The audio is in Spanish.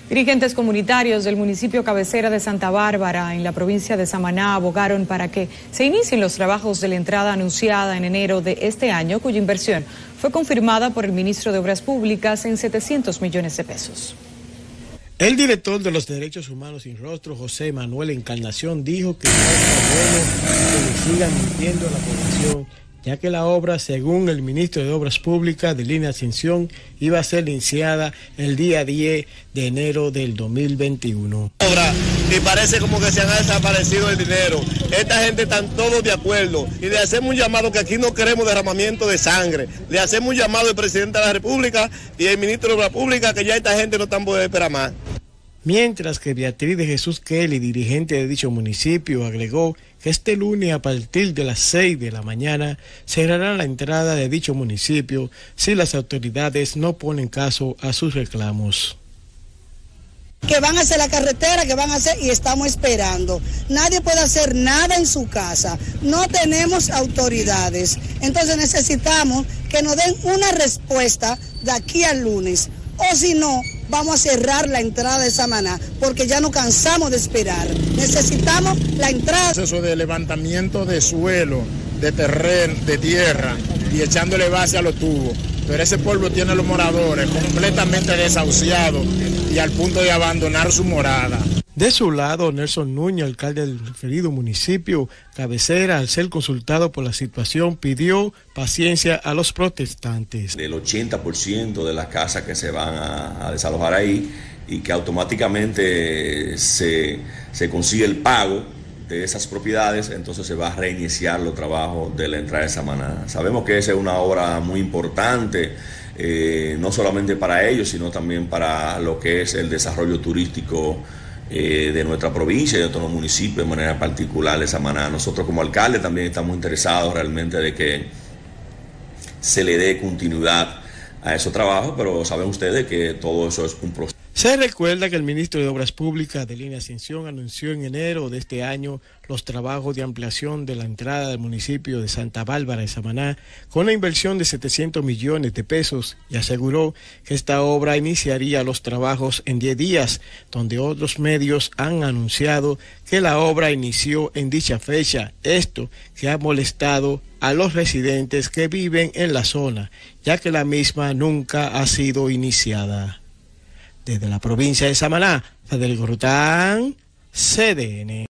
Dirigentes comunitarios del municipio cabecera de Santa Bárbara, en la provincia de Samaná, abogaron para que se inicien los trabajos de la entrada anunciada en enero de este año, cuya inversión fue confirmada por el ministro de Obras Públicas en 700 millones de pesos. El director de los Derechos Humanos Sin Rostro, José Manuel Encarnación, dijo que no es bueno que le sigan mintiendo a la población, ya que la obra, según el ministro de Obras Públicas de Línea Ascensión, iba a ser iniciada el día 10 de enero del 2021. Y parece como que se han desaparecido el dinero. Esta gente están todos de acuerdo y le hacemos un llamado que aquí no queremos derramamiento de sangre. Le hacemos un llamado al presidente de la República y al ministro de Obras Públicas que ya esta gente no están podendo esperar más. Mientras que Beatriz de Jesús Kelly, dirigente de dicho municipio, agregó que este lunes a partir de las 6 de la mañana cerrará la entrada de dicho municipio si las autoridades no ponen caso a sus reclamos. Que van a hacer la carretera, que van a hacer, y estamos esperando. Nadie puede hacer nada en su casa. No tenemos autoridades. Entonces necesitamos que nos den una respuesta de aquí al lunes. O si no, vamos a cerrar la entrada de Samaná, porque ya nos cansamos de esperar. Necesitamos la entrada. Eso de levantamiento de suelo, de terreno, de tierra, y echándole base a los tubos. Pero ese pueblo tiene a los moradores completamente desahuciados y al punto de abandonar su morada. De su lado, Nelson Núñez, alcalde del referido municipio cabecera, al ser consultado por la situación, pidió paciencia a los protestantes. Del 80% de las casas que se van a desalojar ahí y que automáticamente se consigue el pago de esas propiedades, entonces se va a reiniciar los trabajos de la entrada de Samaná. Sabemos que esa es una obra muy importante, no solamente para ellos, sino también para lo que es el desarrollo turístico de nuestra provincia y de todos los municipios, de manera particular de Samaná. Nosotros como alcalde también estamos interesados realmente de que se le dé continuidad a esos trabajos, pero saben ustedes que todo eso es un proceso. Se recuerda que el ministro de Obras Públicas de Línea Ascensión anunció en enero de este año los trabajos de ampliación de la entrada del municipio de Santa Bárbara de Samaná con una inversión de 700 millones de pesos y aseguró que esta obra iniciaría los trabajos en 10 días, donde otros medios han anunciado que la obra inició en dicha fecha. Esto que ha molestado a los residentes que viven en la zona, ya que la misma nunca ha sido iniciada. Desde la provincia de Samaná, Federico Rután, CDN.